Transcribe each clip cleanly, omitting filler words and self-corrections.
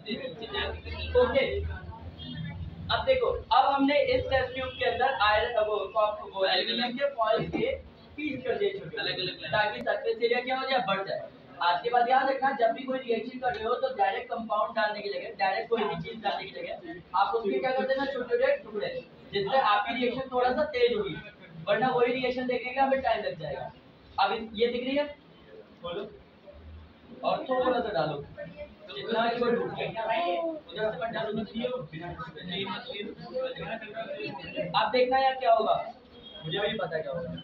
Okay, अब देखो, अब हमने इस टेस्ट ट्यूब के अंदर आयरन वो एल्यूमीनियम के फॉइल के पीस कर दिए छोटे अलग-अलग, ताकि सरफेस एरिया क्या हो जाए, बढ़ जाए। आज के बाद याद रखना, जब भी कोई रिएक्शन कर रहे हो तो डायरेक्ट कंपाउंड डालने की जगह, डायरेक्ट कोई भी चीज डालने की जगह आप उसके क्या कर देना, छोटे-छोटे टुकड़े, जिससे आपकी रिएक्शन थोड़ा सा तेज होगी, वरना वही रिएक्शन देखने का हमें टाइम लग जाएगा। अब ये दिख रही है, बोलो, और थोड़ा सा डालो, जितना कि वो डूब जाए, उधर से मत डालो, अब देखना यार क्या होगा, मुझे भी पता क्या होगा।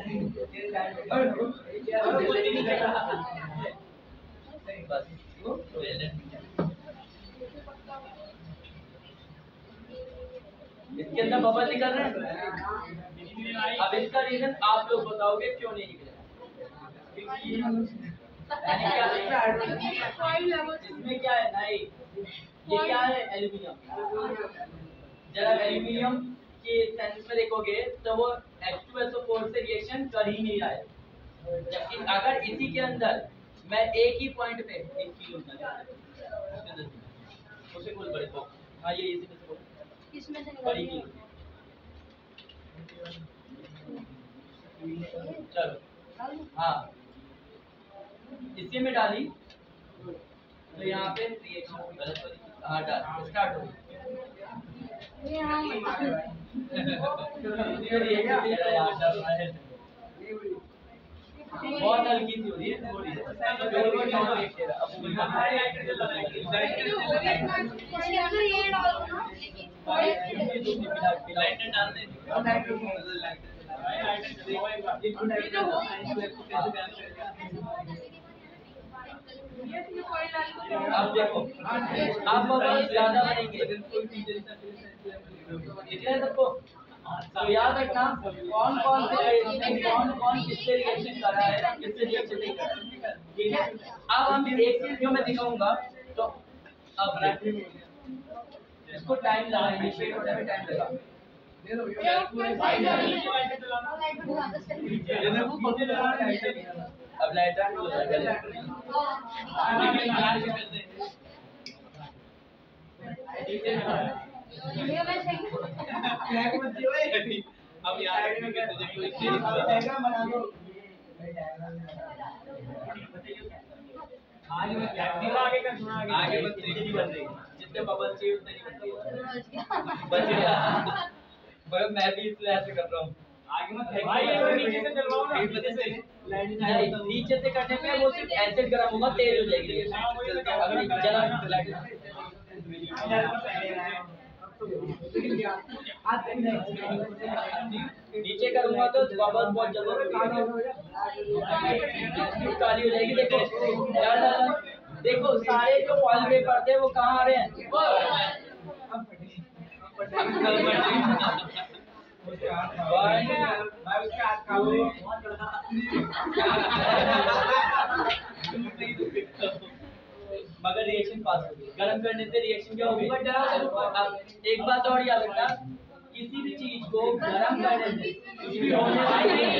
बस इसके अंदर बबल निकल रहे हैं। अब इसका रीजन आप लोग बताओगे क्यों नहीं निकले। इसमें क्या है, नहीं ये क्या है, एल्यूमिनियम। जरा एल्यूमिनियम के सेंस में देखोगे तो वो H2SO4 से रिएक्शन कर ही नहीं रहा है, जबकि अगर इसी के अंदर मैं एक ही पॉइंट पे एक किलो उसे बोल बड़े को, हाँ ये इसी में से बोल, किसमें से बड़ी की, चलो हाँ इसी में डाली तो यहाँ पे रिएक्शन गलत हो, हाँ डाल स्टार्ट हो बहुत हल्की सी हो रही है, अब देखो, अब बबल ज्यादा बनेंगे सबको, तो याद रखना कौन कौन किससे रिएक्शन कर रहा है, किससे रिएक्शन नहीं कर रहा है, ठीक है। अब हम एक चीज जो मैं दिखाऊंगा, तो अब इसको टाइम लगा, इनिशिएट होने में टाइम लगा, अब लाइटर अब यार आगे जितने बबल चाहिए उतने मैं भी इसलिए ऐसे कर रहा हूँ, आगे मत नीचे से चलवाओ ना, नीचे से करने पे वो सिर्फ एसिड गर्म होगा, तेज हो जाएगी, अगर जला नीचे करूंगा तो बबल बहुत जल्दी काली हो जाएगी। देखो देखो सारे जो फॉइल पेपर थे वो कहाँ आ रहे हैं, मगर रिएक्शन पास होगी, गर्म करने से रिएक्शन क्या होगी। अब एक बात और याद रखना, किसी भी चीज को गर्म करने से कुछ भी होने वाली नहीं,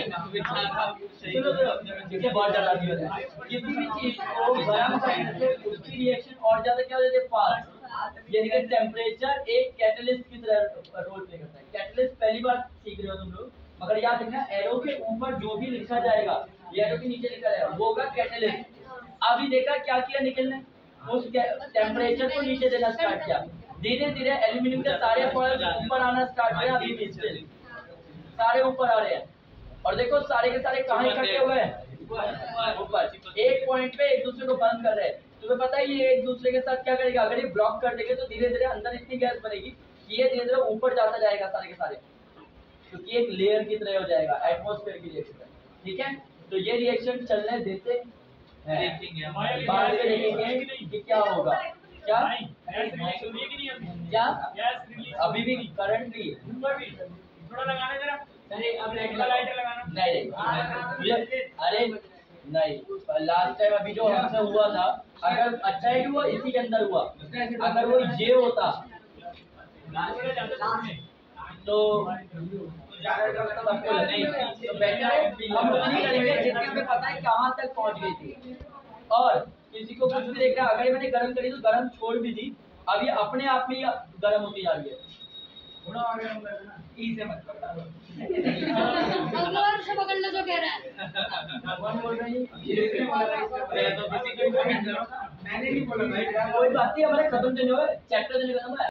बहुत ज्यादा किसी भी चीज को गर्म करने से उसकी रिएक्शन और ज्यादा क्या हो जाती है, फास्ट। यानी कि टेम्परेचर एक कैटलिस्ट की तरह रोल प्ले करता है। कैटलिस्ट पहली बार सीख रहे हो तुम लोग, मगर याद रखना एरो के ऊपर जो भी लिखा जाएगा, एरो के नीचे लिखा जाएगा वो होगा कैटलिस्ट। अभी देखा क्या किया, निकलने उस टेम्परेचर को नीचे देना स्टार्ट किया, धीरे धीरे एल्यूमिनियम के सारे फॉइल ऊपर आना स्टार्ट किया, अभी भी स्टिल सारे ऊपर आ रहे हैं। और देखो सारे के सारे कहाँ इकट्ठे हुए हैं, ऊपर एक पॉइंट पे एक दूसरे को बंद कर रहे हैं। तुम्हें पता है ये एक दूसरे के साथ क्या करेगा, अगर ये ब्लॉक कर देंगे तो धीरे धीरे अंदर इतनी गैस बनेगी कि ये धीरे धीरे ऊपर जाता जाएगा सारे के सारे, क्योंकि एक लेयर की तरह हो जाएगा, एटमॉस्फेयर की रिएक्शन, ठीक है। तो ये रिएक्शन चलने देते हैं, बाद में देखेंगे कि क्या होगा, क्या अभी भी करंट भी थोड़ा लगाना जरा, अब लाइटर लगाना नहीं, अरे नहीं, लास्ट टाइम अभी जो हमसे हुआ था, अगर अच्छा ही हुआ इसी के अंदर हुआ, अगर वो ये होता तो नहीं, तो बेटर हम नहीं करेंगे जिससे हमें पता है कहाँ तक पहुँच गई थी। और किसी को कुछ भी देख रहा है, अगर मैंने गर्म करी तो गर्म छोड़ भी दी, अब ये अपने आप में गर्म होती जा रही है। थोड़ा आगे हम करना ई से मत पकड़ा अगला से पकड़ लो जो कह रहा है। कौन बोल रहा है ये तो किसी को मैंने नहीं बोला भाई, कोई बात नहीं, हमारे खत्म तो नहीं हुआ, चैप्टर तो नहीं खत्म हुआ।